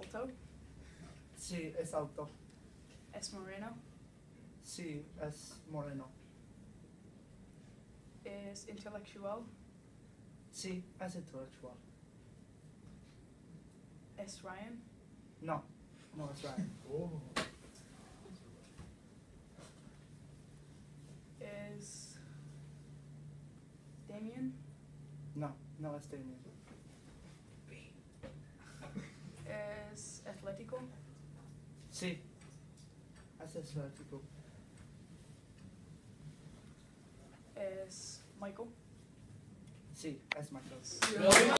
alto? Sí, es alto. ¿Es moreno? Sí, es moreno. ¿Es intelectual? Sí, es intelectual. ¿Es Ryan? No, no es Ryan. ¿Es Damien? No, no es Damien. ¿Es atlético? Sí, es atlético. ¿Es Michael? Sí, es Michael.